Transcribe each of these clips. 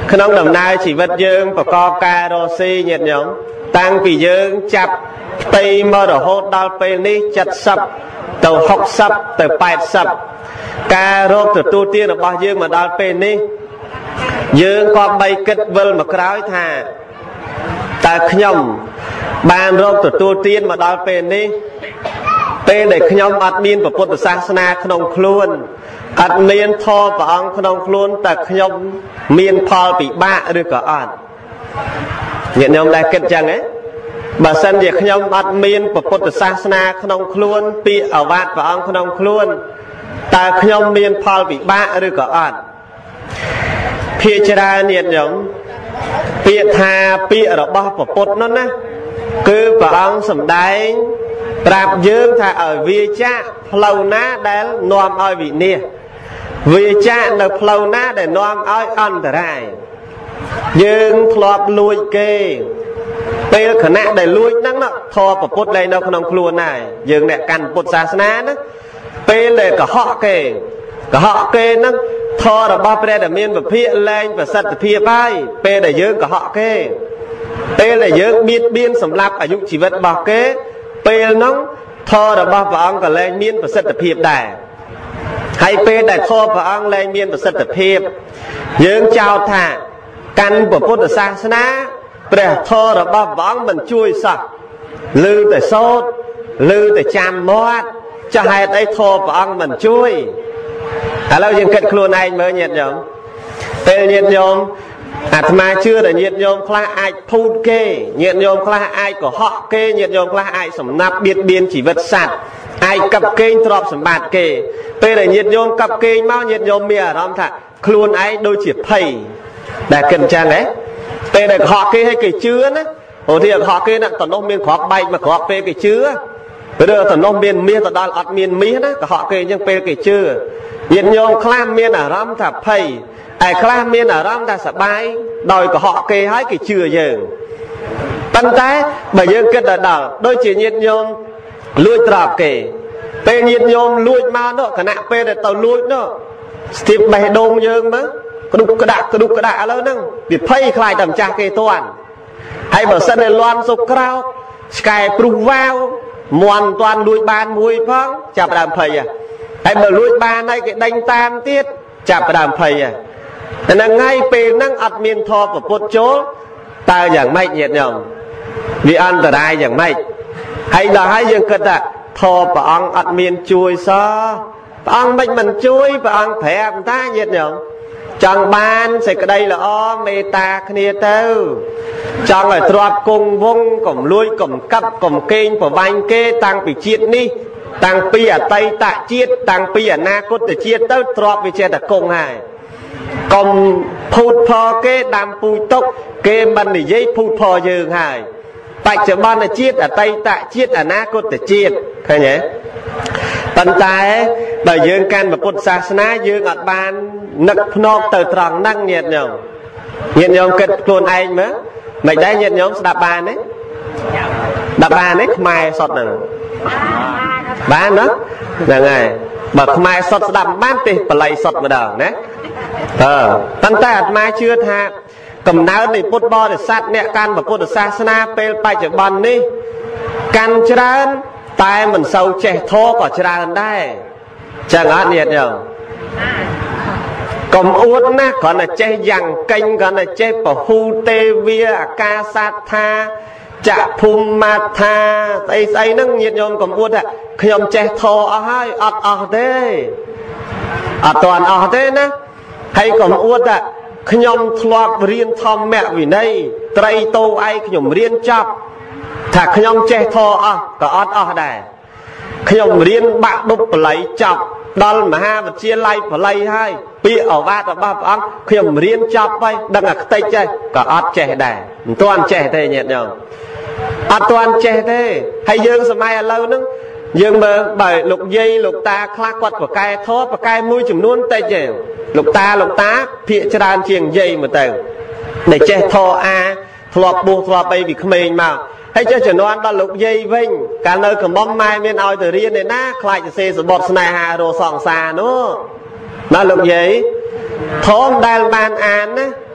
ขนมดำนายชีวิตยืงประกอบการโรซีเงียดหยงตั้งปียืงจับตีมาดโหดดาวเปนี้จัดซับเต่าหกซับเต่าแปดซับการโรคตัวเตี้ยระบายยืงมาดาวเปนี้ยืงความใบกึศเวลมากร้อยท่าแต่ขยมบานโรคตัวเตี้ยมาดาวเปนี้เป็นเด็กขยมอัดมีนประพุทธศาสนาขนมคล้วนอัดเมียนทอปองขนมคล้วนแต่ขยมเมียนพอปีบ้าหรือก็อ่อนเนี่ยยมได้เกิดจังไงบาสันเดียขยมอัดเมียนประพุทธศาสนาขนมคล้วนปีอวาดปองขนมคล้วนแต่ขยมเมียนพอปีบ้าหรือก็อ่อนพิจารณาเนี่ยยมเปียธาเปียระบอบประพุทธนั่นนะคือพระองค์สำได้ปราบยืงถ้าởวิจ้าพลาวนาได้นอมเอาวิเนียวิจ้าในพลาวนาได้นอมเอาอันตรายยืงคลอบลุยเกเป็นขณะได้ลุยนั่งเนาะทอประพุทธเลยเราขนมครัวนายยืงเนี่ยกันพุทธศาสนานะเป็นเลยกะเหาะเกนั่งทอระบอบประเดี๋ยวมีนแบบเพี้ยแรงแบบสัตว์เพี้ยไปเป็นเลยยืงกะเหาะเกเป็นเลยยืงบีดเบียนสำหรับอายุชีวิตบอกเกเป็นน้องทอระบอบพระองค์ก็แรงมีนประสิทธิภาพได้ให้เป็นได้ทอพระองค์แรงมีนประสิทธิภาพยืงเจ้าท่ากันพุทธศาสนาเปรียทอระบอบพระองค์มันช่วยสักลือแต่โซดลือแต่จำมอดจะให้ได้ทอพระองค์มันช่วยแล้วยังเกิดครัวในเมื่อเงียบยมเป็นเงียบยมอาตมาเชื่อแต่เงียบโยมคลาไอพูดเกเงียบโยมคลาไอก็เหาะเกเงียบโยมคลาไอสำนับเบียดเบียนชีวิตสัตว์ไอกับเกงตรอบสมบัติเกเป็นแต่เงียบโยมกับเกงเมาเงียบโยมเมียร้องท่าครูนไอโดยจีบไผ่แต่เกินจังเลยเป็นแต่เหาะเกให้เกเชื้อนะโอ้ที่เหาะเกน่ะตอนน้องเมียนขอบใบมาขอบเปเกเชื้อไปเรื่องตอนน้องเมียนเมียตอนดอนอัดเมียนมีนะก็เหาะเกยังเปเกเชื้อเงียบโยมคลาเมียนร้องท่าไผ่ไอ้คลาเมียนร้องได้สบายโดยก็họ kê hái cái chưa dừngตั้งแต่bởi dương kết đảo đôi chỉ nhiệt nhôm lui trọc kể pe nhiệt nhôm lui mau nó khả năng pe để tàu lui nó tiếp bè đông dương đó có đục cái đạ lớn nè bị phay khai tầm cha kê toàn hay bảo sân này loan sục cao sky pru vào hoàn toàn lui ban mùi phong chạp đàm phầy à hay bảo lui ban này cái đánh tam tiết chạp đàm phầy à nên ngayเป็นนั่งอัดเมียนทอกับพุทธโจตาอย่างไม่เหยียดหย่อมวิอันตรายอย่างไม่ให้เราให้ยังกระดาทอพระองค์อัดเมียนช่วยซะพระองค์มันช่วยพระองค์แผ่ตาเหยียดหย่อมจังบ้านใส่กระไดละอ้อเมตาคเนียเต้าจังไอ้ตรวจกงวงกลมลุยกลมกับกลมเก่งปะวันเกตังปีเชียดนี่ตังปีอะไตตะเชียดตังปีอะนาคตแต่เชียดเต้าตรวจไปเชียดแต่กงหายกลมพูดพอเกดำปูตกเกมันนี่ยัยพูดพอยืงหายปัจจุบันน่ะเชียดอะไตตะเชียดอะนาคตแต่เชียดเคยเนี่ยปัญไตโดยยืงกันแบบพุทธศาสนายืงอัดบานนักนอกเติร์ตรองนั่งเงียบยมเกิดโกนไอ้ไหมไม่ได้เงียบยมดับบานเนี่ยดับบานเนี่ยขมายสดหนึ่งบ้านเนาะยังไงแบบขมายสดดับบ้านติปลายสดมาเดิมนะตั้งแต่มาเชื่อท่ากำเนิดในพุทธบริษัทเนี่ยการแบบพุทธศาสนาเป็นปัจจุบันนี่การเจริญตายมันเศร้าเจ็บโทก็เจริญได้จะงอเนี่ยเดียวกลมอ้วนนะก่อนน่ะเจ็บยังเก่งก่อนน่ะเจ็บปะฮูเตเวียกาสัทธาจะภูมิมาธาไอ้นั่งเงียบยมกลมอ้วนอ่ะขยมเจ็บโทเอาให้อัดเด้อัดตอนอัดเด้นะให้กลมอ้วนอ่ะขยมทลอบเรียนทอมแม่วินัยไตรโตไอขยมเรียนจับถ้าขยมเจทอก็อัดได้ขยมเรียนบะดุปไหลจับดอลมหาวิทยาลัยปไหลให้ปีเอาว่าแต่บ้าอังขยมเรียนจับไปดังอักเตยใจก็อัดเจได้ตัวอันเจเตยเนี่ยยังอัดตัวอันเจเตยให้ยืงสมัยเรานึงยืงเบอร์ใบลูกยีลูกตาคลากวัดปากกายท้อปากกายมุ้ยจุ่มนุ่นเตยเจลูกตาเพียจรานเชียงยีมาเตยในเจทออาทลอบบูทลอบไปวิขเมงมาให้เจ้าจะนอนตลกยีวิ่งการเลยขมอมไม้เมียนเอาแต่เรียนในหน้าคลายจะเซสบดสนายฮาโรสองซาโน่ตลกยีท้องได้บานอ่านนะ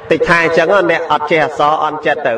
ติดทายจังเนี่ยอดเจสอออนเจต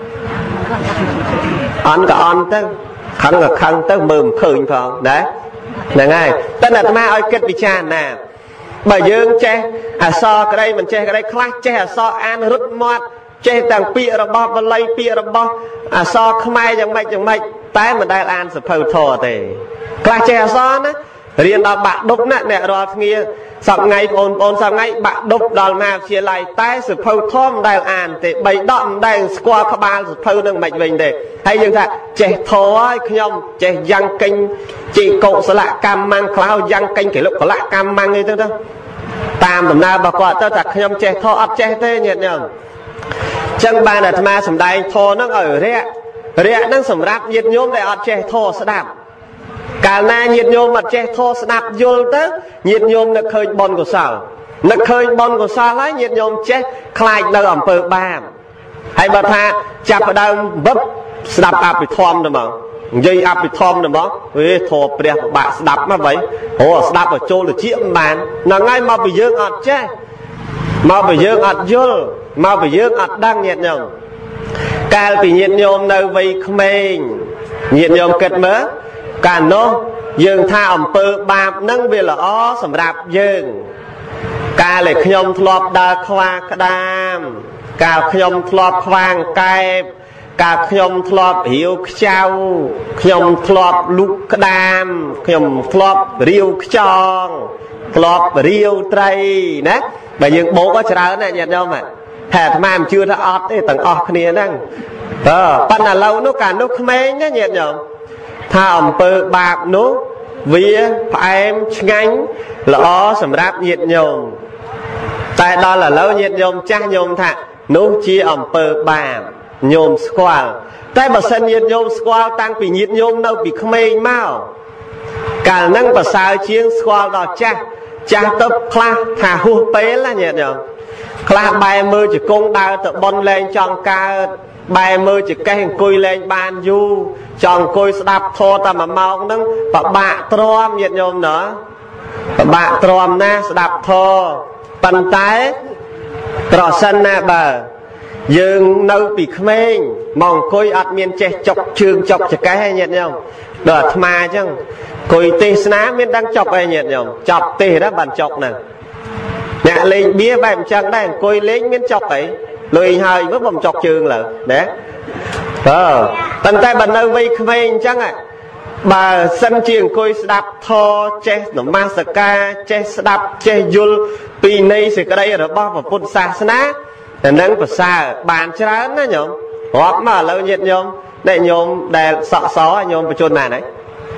ออนก็ออนเต้ขังก็ขังเต้มือคืนพอได้นั่นไงตั้งแต่มาเอาเกิดวิชาน่ะบ่ยืงเจซอก็ได้มันเจก็ได้คลาสเจซออ่านรุดมอดเจต่างปีระบอบบลายปีระบอบซอขมายยังไม่แต่มันได้อ่านสะเพอทอเตะคลาสเจซอนะเรียนเราบะดุบนะเนี่ยรอเงี้ยสับไงโอนสับไงบะดุบดอลมาเชียร์ไล่แต่สะเพอทอมได้อ่านเตะใบดอมได้สควอขบาลสะเพอหนึ่งไม่เป็นเด็กให้ยังถ้าเจทอยขยมเจยังกินจีโกสละกรรมมังคลาวยังกินเกี่ยวกับละกรรมมังนี่ตั้งตามตำนาบอกว่าตั้งแต่ขยมเจทออัดเจเตเนี่ยเนี่ยจังบานอาตมาสำได้โทนั่งเรียนั่งสำรับยิดโยมได้อัดเจโทสดับการนายิดโยมอัดเจโทสดับโยนเตอยิดโยมนึกเคยบอลกุศลนึกเคยบอลกุศลแล้วยิดโยมเจคลายเดิมเปิดบ้านให้บัตรจับประดังบับสดับอับไปทอมนะมั้งยี่อับไปทอมนะมั้งเฮ้ยโทเปรียบบะสดับมาไว้โอ้สดับไปโจหรือเชี่ยมานนั่งไงมาไปยืงอัดเจมาไปยืงอัดยุลมาไปยืงอัดดังnhiệt nhomการไปnhiệt nhomในวัยเขมรnhiệt nhomเกิดเมื่อการโน้ยืงท่าอำเภอบาปนั่งเวลาอ้อสำหรับยืงการเลยขยมทลอบดาควากระดามการขยมทลอบควางไก่การขยมทลอบหิวเจ้าขยมทลอบลูกกระดามขยมทลอบเรียวจองทลอบเรียวไตรนะแต่ยังโบก็จะแล้วนะnhiệt nhomอ่ะแผ่มามchưa đã ọt đấy tầng ọt kia năngปัญหาเราโน้การโน้ขมายเนี่ยnhiệt nhomถ้าอำเภอบาปโน้วิพายมงันล้อสำหรับnhiệt nhomแต่ดอลแล้วnhiệt nhomจ้าnhomท่าโน้ชีอำเภอบาปnhomสควอลแต่บัดสันnhiệt nhomสควอลตั้งปีnhiệt nhomเน่าปีขมายเมาการนั่งภาษาเชียงสควอลดอจ้าตบคลาท่าหัวเป๊ะละnhiệt nhomคลาใบมือจะกงดาวตะบอลแรงจองกาใบมือจะแกงกุยแรงบานยูจองกุยสดับโทตามามองนั่งปะบะตรอมnhiệt nhomเนาะปะบะตรอมนะสดับโทปันไตตรอสันนะบ่ยืงនៅពីក្មេងមកអង្គុយអត់មានចេះចុកជើងចុកចកេះឲ្យញាតិញោមដល់អាត្មាអញ្ចឹងអង្គុយទេសនាមានដឹងចុកឲ្យញាតិញោមចប់ទេសណាបានចុកហ្នឹងអ្នកលេងបៀបែបអញ្ចឹងដែរអង្គុយលេងមានចុកអីលុយហើយមើលបំចុកជើងលើណាប៉ុន្តែបើនៅវ័យក្មេងអញ្ចឹងបើសិនជាអង្គុយស្ដាប់ធម៌ចេះនមស្ការចេះស្ដាប់ចេះយល់ពីនៃសេចក្តីរបស់ព្រះពុទ្ធសាសនាតែនឹងប្រសើរបានច្រើនណាញោមរាប់មកឥឡូវញាតិញោមដែលញោមដែលសក់សញោមបញ្ជនណាហើយ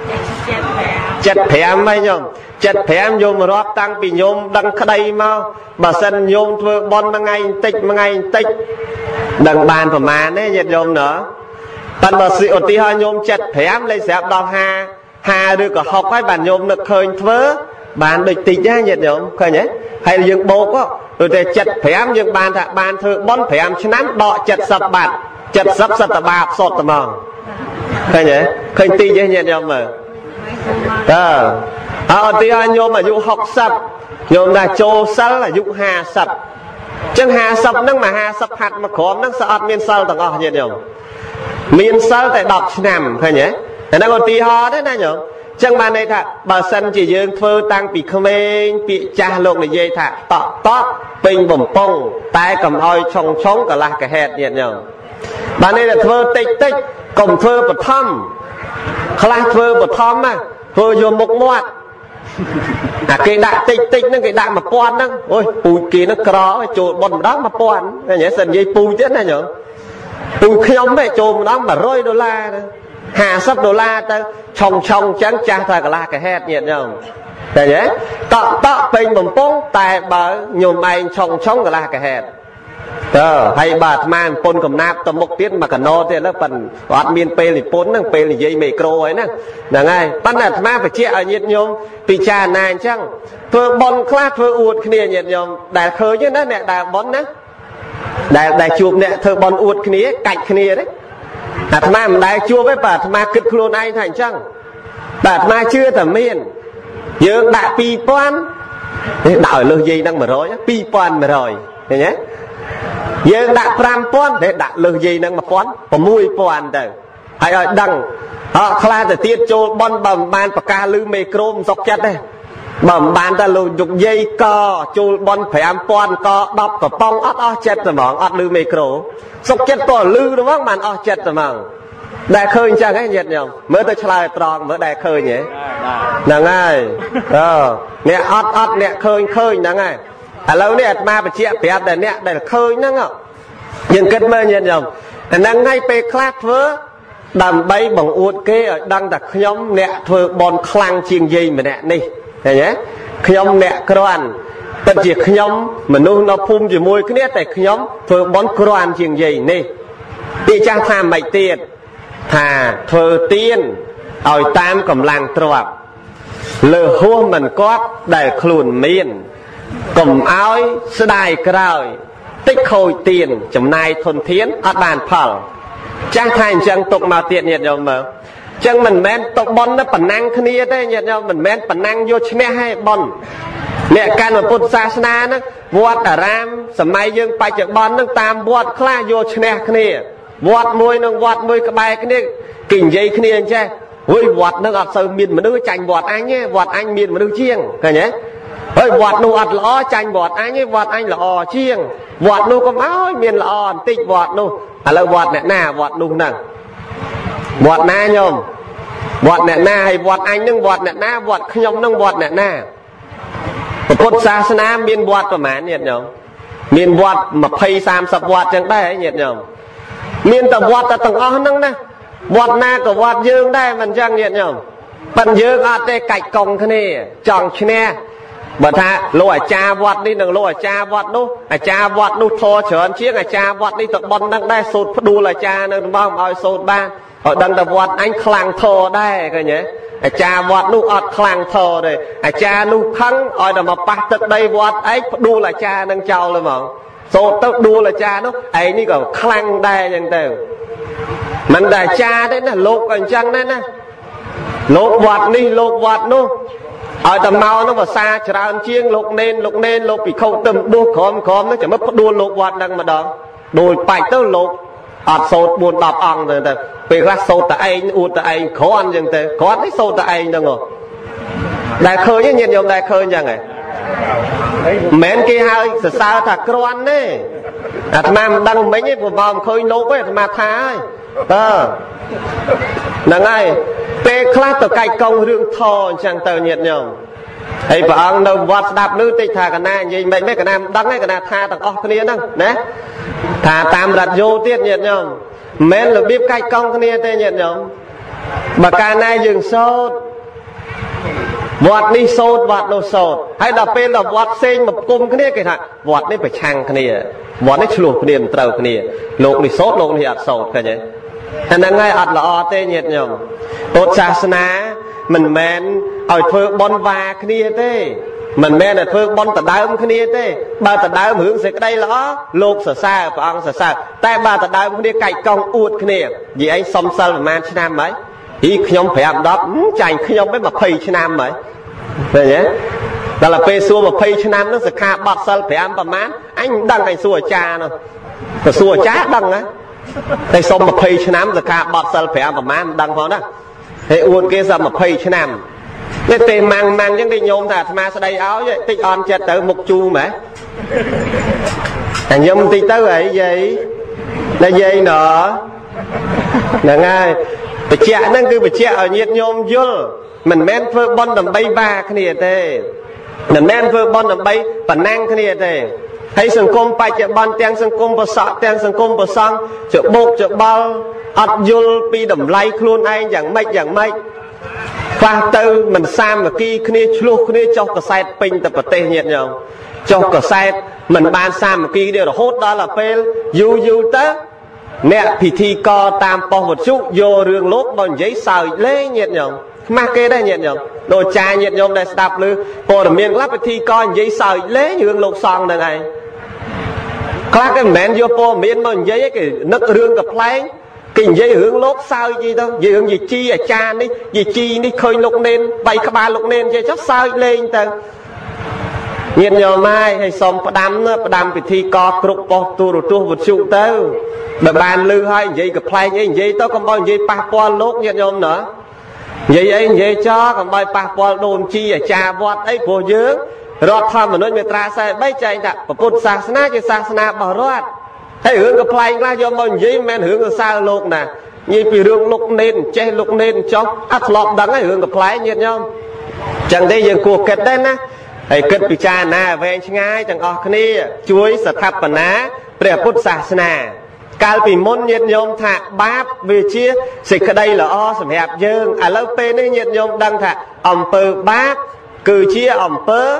75ហើយញោម75ញោមរាប់តាំងពីញោមដឹងក្តីមកបើសិនញោមធ្វើបន់មួយថ្ងៃបន្តិចដឹងបានប្រមាណទេញាតិញោមណោះប៉ុន្តែសិឧទាហរណ៍ញោម75លេខស្រាប់ដល់50ឬក៏60ហើយបានញោមនឹកឃើញធ្វើបានដូចតិចណាញាតិញោមឃើញទេហើយយើងបូកទៅតែ75យើងបានថាបានធ្វើបន់5ឆ្នាំដក70បាត់70សតបាបសុទ្ធតែមកឃើញទេឃើញតិចទេញាតិញោមមើលអត់ទីឲ្យញោមអាយុ60ញោមថាចូលសិលអាយុ50អញ្ចឹង50ហ្នឹងមក50ហាត់មកក្រមហ្នឹងស្អត់មានសិលទាំងអស់ញាតិញោមមានសិលតែ10ឆ្នាំឃើញទេអាហ្នឹងឧទាហរណ៍ទេណាញោមចឹងបានន័យថាបើសិនជាយើងធ្វើតាំងពីក្មេងពាក្យចាស់លោកនិយាយថាតក់ពេញបំពង់តែកុំឲ្យឆុងកន្លះកហេតុញាតិញោមបានន័យថាធ្វើតិចកុំធ្វើបឋមខ្លះធ្វើបឋមណាធ្វើយកមុខមាត់អាគេដាក់តិចហ្នឹងគេដាក់1000ហ្នឹងអូយពូជគេហ្នឹងក្រចូលបន់ម្ដង1000ឃើញទេសិននិយាយពូជទៀតណាញោមពូជខ្ញុំទេចូលម្ដង$100ទៅ$50ទៅឆុងចឹងចាស់ថាកន្លះកហេតុញាតិញោមឃើញទេតក់ពេញបំពង់តែបើញោមឯងឆុងកន្លះកហេតុហើយបើអាត្មាពុនកំណាប់ទៅមុខទៀតមកកណោទៀតលើប៉ិនអត់មានពេលនិពន្ធហ្នឹងពេលនិយាយមីក្រូហើយហ្នឹងហើយប៉ុន្តែអាត្មាបញ្ជាក់ឲ្យញាតិញោមពិចារណាអញ្ចឹងធ្វើបន់ខ្លះធ្វើអួតគ្នាញាតិញោមដែលឃើញណាអ្នកដែលបន់ណាដែលជួបអ្នកធ្វើបន់អួតគ្នាកាច់គ្នាទេអាត្មាមិនដែលជួបទេបើអាត្មាគិតខ្លួនឯងថាអញ្ចឹងតែអាត្មាជឿតែមានយើងដាក់2000នេះដាក់ឲ្យលើសយាយហ្នឹង100 2100ឃើញទេ dương đã pram pon để đã lừa gì năng mà pon và mùi pon từ hay ở đằng họ khai từ tiết châu bon bầm ban bạc ca lư mê chrome dọc chặt đây bầm ban ta lùi dục dây co châu bon phải am pon co đập cả pong ót ót chặt rồi mỏng ót lư mê chrome dọc chặt to lư đúng không màn ót chặt rồi mỏng đại khơi chẳng ấy nhiệt nhở mới tới chơi tròn mới đại khơi nhỉ là ngay nè ót ót nè khơi là ngay lâu nè ma bị chia bẹt để nè để khơi nữa ngọ nhưng kết mơ nhiệt nhở năng ngay pe clap vớ đầm bay bằng uột kê ở đăng đặt nhóm nè thưa bon khlang chiên dây mà nè đi thấy nhé nhóm nè cron tận chỉ nhóm mà nó phun chỉ môi cái nét tại nhóm thưa bon cron chiên dây nè đi trang tham mày tiền thà thưa tiên ở tam cầm làng trọp lừa hua mình có để khluồn miên cầm áo sẽ đài cào tích khôi tiền chấm này thuần thiến ở bàn phở trang thành chẳng tục màu tiện nhiệt rồi mà chẳng mình men tục bon nó bản năng kia đấy nhiệt nhau mình men bản năng vô chne hay bon mẹ can mà phun sa na nó vót ở ram sớm mai dương bay chợ bon nó tam vót kla vô chne kia vót môi cái bài kia kình dây kia chứ ôi vót nó ở sâu miền mà nó chành vót anh nhé vót anh miền mà nó chiêng cái nhé ôi vót nó ở lõ chành vót anh nhé vót anh là o chiêng vót nó có máu miền là o tích vót nó là vót nè na vót nung nè vót na nhom vót nè na hay vót anh nâng vót nè na vót nhom nâng vót nè na Phật sa na miền vót của mẹ nhiệt nhom miền vót mà phay sam sập vót chẳng đây nhiệt nhom miền tập vót ta tầng o nâng nè vót na của vót dương đây mình chẳng nhiệt nhom bận dương ở đây cạch còng thế này chọn chne bà tha lô ở cha vót đi đừng lô ở cha vót đâu ở cha vót đâu thò chởn chiếc ở cha vót đi tập bon đang đây sốt đu là cha nữa bao bao sốt ba ở đằng tập vót anh khlang thò đây cái nhé ở cha vót đâu ọt khlang thò đây ở cha đâu khăng ở đằng mà bắt tới đây vót ấy đu là cha đang chào lên mà sốt tới đu là cha đó ấy như kiểu khlang đây chẳng từ mình đại cha đấy nè lột còn chăng đấy nè lột vót đi lột vót đâu ở tầm mau nó vào xa tràn chiêng lục nên lục bị khâu tầm đua khóm nó chỉ mất đua lục vọt đằng mà đó đôi bạch tới lục ọt sốt buồn đọc ong rồi ta về ra sốt tại anh uột tại anh khó ăn chẳng thế khó thấy sốt tại anh đâu ngờ đại khơi nhá nhiệt nhom đại khơi chẳng này mến kia hai sao thật con đấy mà đăng mấy cái vòng khơi nấu ấy mà tha ấy là ngay pe class từ cày công rương thò chẳng tờ nhiệt nhom ấy bà ông đâu vót đạp nữ tịch thà cả na gì mấy cái nam đăng ấy cái na tha tặng o cái này đấy thà tam đặt vô tiết nhiệt nhom mến là biết cày công cái này tê nhiệt nhom bà ca na dừng sốt vót đi sốt vót đâu sốt hay là pe là vót xinh một cung cái này cái thà vót đấy phải chăng cái này vót đấy chluộc cái này trâu cái này lục đi sốt lục đi ạt sốt cái nhé thành ra ngay ạt là o tê nhiệt nhom tốt sa na mình men ở phơi bon va cái này tê mình men ở phơi bon tạt đau cái này tê ba tạt đau hướng sẽ cái đây là lục sờ xa và ông sờ xa tại ba tạt đau cái này cày công uột cái này vì anh xông sal mà man nam mấy ý nhom phải làm đó chành nhom mới mà phơi nam mấy vậy nhé đó là pe xua mà phơi nam nó sẽ kha bọt sal phải ănประมาณ anh đăng anh xua cha nó xua chá đăng á tại xông mà phơi nam sẽ kha bọt sal phải ănประมาณ đăng vào đó hệ uột kia sao mà phơi nam cái tên mang những cái nhôm thà mà sẽ đầy áo vậy tích on chặt tới một chu mà nhôm tí tới vậy gì là dây nữa là ngay bị chẹt nên cứ bị chẹt ở nhiệt nhôm vô mình men phơi bon đầm bay ba cái này thế mình men phơi bon đầm bay bản năng cái này thế hay sừng côm bay chẹt bon tiếng sừng côm bờ sọ tiếng sừng côm bờ song chợ bột chợ bao ắt vô pi đầm lay luôn anh chẳng mấy và từ mình sam mà kia kia chluộc kia cho cái site pin tập tê nhiệt nhau cho cái site mình ban sam mà kia đều là hốt đó là pel you ta nè thì thi co tam po một chút vô rương lốp bằng giấy sợi lê nhiệt nhau mà kê đây nhiệt nhau đồ trà nhiệt nhau đây đạp lư po là miền lắp thi co giấy sợi lê rương lục song đây này các cái mền vô po miền bằng giấy cái nước rương cặp lấy kinh dây hướng lốp sao gì đâu gì hướng gì chi à cha đi gì chi đi khơi lục nên bay các ba lục nên chơi chắc sao lên từ nhiệt nhiều mai hay xóm đam bị thi co cục bò tu rồi tu vượt trụ tới bà bàn lư hay vậy gặp play vậy tao không bao vậy pa po lốt nhiệt nhom nữa vậy ấy vậy cho còn bao pa po đồn chi ở trà vọt ấy của dướng rồi tham mà nói người ta sai bay chạy đặt và cột sạc na bảo rót hay hướng gặp play ra cho bao vậy men hướng ở xa lốt nè như bị rương lục nên cho ắt lọt đắng ấy hướng gặp play nhiệt nhom chẳng đây giờ cuộc kết đấy nè hay kết bị cha na về ngay chẳng ở kia chuối sạch tháp bản ná để cột sạc naการปีมนnhiệt nhôm thạ báp về chia dịch ở đây là o sầm hẹp dương à lâu pe này nhiệt nhôm đăng thạ ẩm pơ báp cử chia ẩm pơ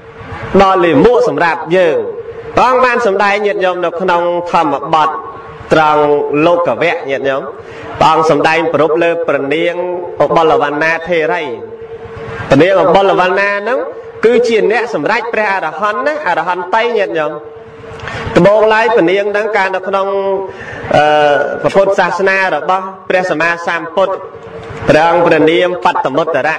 đò lì mua sầm rạp dương con ban sầm đai nhiệt nhôm được nông thầm bọt trăng lô cả vẹn nhiệt nhôm con sầm đai bột lơ bẩn nieng ở bờ là văn na thề ray bẩn nieng ở bờ là văn na nó cứ chiên nè sầm rách pre à là hòn tay nhiệt nhôm bộ lái phần niên đang can được không Phậtศาสนาrồi baoព្រះសម្មាសម្ពុទ្ធព្រះអង្គព្រះនាមបត្តមុត្តរៈ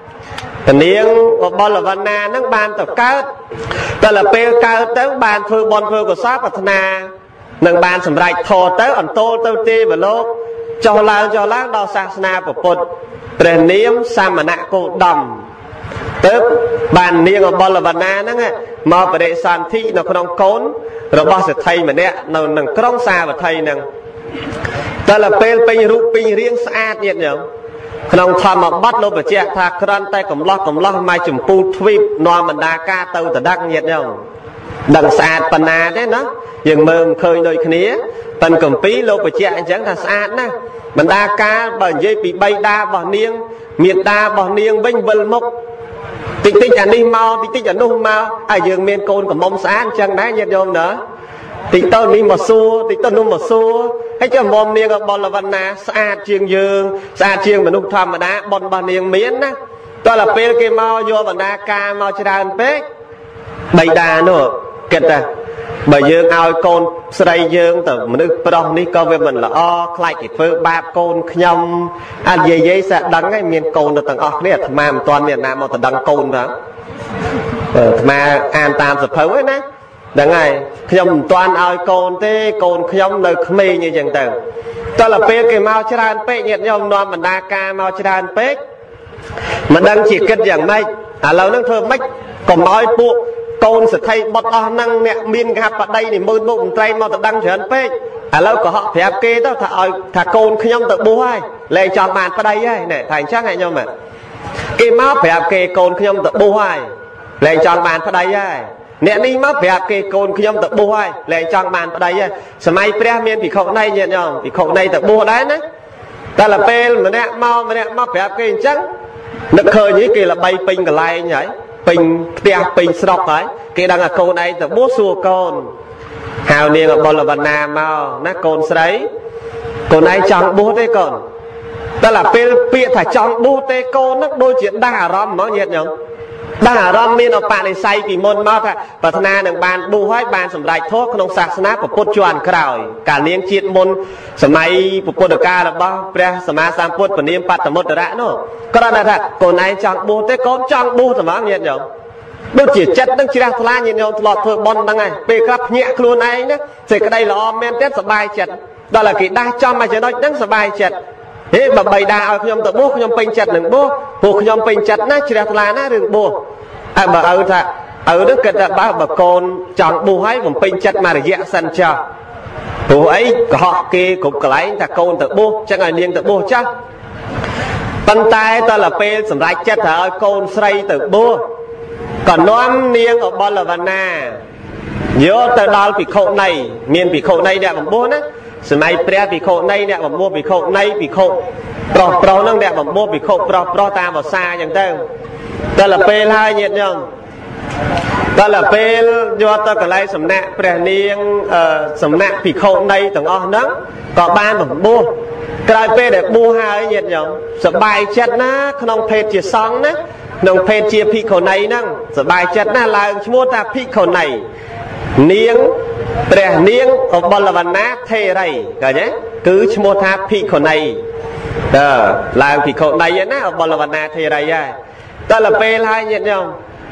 phần niênបលវណ្ណានឹងបានទៅកើតតែដល់ពេលកើតទៅបានធ្វើបន់ធ្វើកុសលប្រាថ្នានឹងបានសម្រេចធរទៅអន្តោលទៅទេវលោកចុះឡើងដល់សាសនាពុទ្ធព្រះនាមសមណគោតមទៅបាននាងបលវណ្ណាហ្នឹងមកបដិសន្ធិនៅក្នុងកូនរបស់សេដ្ឋីម្នាក់នៅក្នុងក្រុងសាវត្ថីហ្នឹងតែដល់ពេលពេញរូបពេញរាងស្អាតទៀតញោមក្នុងធម្មបទលោកបញ្ជាក់ថាគ្រាន់តែកំឡោះមកចម្ពូទ្វីបនាំបណ្ដាការទៅតដឹកញាតិញោមដឹងស្អាតប៉ុណ្ណាទេណាយើងមើលមិនឃើញដូចគ្នាប៉ុន្តែកម្ពីលោកបញ្ជាក់អញ្ចឹងថាស្អាតណាស់បណ្ដាការបើនិយាយពីបៃតារបស់នាងមេតារបស់នាងវិញវិលមុខតិចអានេះមកតិចអានោះមកហើយយើងមានកូនកំមុំស្អាតអញ្ចឹងដែរញាតិញោមណាតិចទៅនេះមកសួរតិចទៅនោះមកសួរហើយចាំមុំនាងបលវណ្ណាស្អាតជាងយើងស្អាតជាងមនុស្សធម្មតាបនរបស់នាងមានណាតើដល់ពេលគេមកយកបណ្ដាការមកច្រើនពេកបៃតានោះគិតថាបើយើងឲ្យកូនស្រីយើងទៅមនុស្សប្រុសនេះក៏វាមិនល្អខ្លាចគេធ្វើបាបកូនខ្ញុំអត់និយាយសាដឹងហើយមានកូនទៅទាំងអស់គ្នាអាត្មាមិនទាន់មានណាមកទៅដឹងកូនផងអាត្មាអានតាមសភៅហ្នឹងណាដឹងហើយខ្ញុំមិនទាន់ឲ្យកូនទេកូនខ្ញុំនៅក្មេងអញ្ចឹងទៅតើដល់ពេលគេមកច្រើនពេកញាតិញោមនាំបណ្ដាការមកច្រើនពេកមិនដឹងជាគិតយ៉ាងម៉េចឥឡូវហ្នឹងធ្វើម៉េចកុំឲ្យពួកកូនសទ្ធិបុតអស់ហ្នឹងអ្នកមានកាបដីនិមឺនមុខមន្ត្រីមកទៅដឹងច្រើនពេកឥឡូវក៏ហក់ប្រាប់គេទៅថាឲ្យថាកូនខ្ញុំទៅបួសហើយលែងចង់បានប្តីហើយណែថាអញ្ចឹងហ៎ញោមគេមកប្រាប់គេកូនខ្ញុំទៅបួសហើយលែងចង់បានប្តីហើយអ្នកនេះមកប្រាប់គេកូនខ្ញុំទៅបួសហើយលែងចង់បានប្តីហើយសម័យព្រះមានភិក្ខុណីញាតិញោមភិក្ខុណីទៅបួសដែរណាតែដល់ពេលម្នាក់មកប្រាប់គេអញ្ចឹងនឹកឃើញគេល្បីពេញកន្លែងហើយពេញផ្ទះពេញស្រុកហើយគេដឹងថាកូនឯងទៅបួសសួរកូនហៅនាងបលវណ្ណាមកណាកូនស្រីកូនឯងចង់បួសទេកូនតែដល់ពេលពាក្យថាចង់បួសទេកូនហ្នឹងដូចជាដាស់អារម្មណ៍ហ្មងញាតិញោមដាស់អារម្មណ៍មានអបនិស្ស័យពីមុនមកថាប្រាថ្នានឹងបានបួសហើយបានសម្រេចធម៌ក្នុងសាសនាពុទ្ធជាន់ក្រោយកាលនាងជាតិមុនសម័យពុទ្ធកាលរបស់ព្រះសម្មាសម្ពុទ្ធព្រះនាមបត្តមុត្តរៈនោះគ្រាន់តែថាកូនឯងចង់បួសទេកូនចង់បួសតែហ្មងញាតិញោមដូចជាចិត្តនឹងជ្រះថ្លាញាតិញោមធ្លាប់ធ្វើបុណ្យហ្នឹងហើយពេលខ្លះភ្ញាក់ខ្លួនឯងណាសេចក្តីល្អមែនទេសប្បាយចិត្តដល់តែគេដាស់ចំមកចំណុចហ្នឹងសប្បាយចិត្តហេបើបីដាឲ្យខ្ញុំទៅបួសខ្ញុំពេញចិត្តនឹងបួសព្រោះខ្ញុំពេញចិត្តណាជ្រះថ្លាណារឿងបួសហើយបើឪថាឪនឹងគិតថាបើកូនចង់បួសហើយបំពេញចិត្តមករយៈសិនចោះព្រោះអីកុហកគេគ្រប់កន្លែងថាកូនទៅបួសចឹងឲ្យនាងទៅបួសចាស់ប៉ុន្តែតទៅពេលសម្រេចចិត្តថាឲ្យកូនស្រីទៅបួសក៏នាំនាងបលវណ្ណាយកទៅដល់ភិក្ខុណីមានភិក្ខុណីអ្នកបំបួសណាសម័យព្រះភិក្ខុណីអ្នកបំបួសភិក្ខុណីភិក្ខុប្រុសហ្នឹងអ្នកបំបួសភិក្ខុប្រុសតាមភាសាអញ្ចឹងទៅដល់ពេលហើយញាតិញោមដល់ពេលយកទៅកន្លែងសំណាក់ព្រះនាងសំណាក់ភិក្ខុណីទាំងអស់ហ្នឹងក៏បានបំបួសក្រោយពេលដែលបួសហើយញាតិញោមសប្បាយចិត្តណាក្នុងភេទជាសង្ឃណាក្នុងភេទជាភិក្ខុណីហ្នឹងសប្បាយចិត្តណាឡើងឈ្មោះថាភិក្ខុណីនាងព្រះនាងអបលវណ្ណាថេរីឃើញទេគឺឈ្មោះថាភិក្ខុណីឡើងភិក្ខុណីណាអបលវណ្ណាថេរីហើយតើពេលហើយញាតិញោម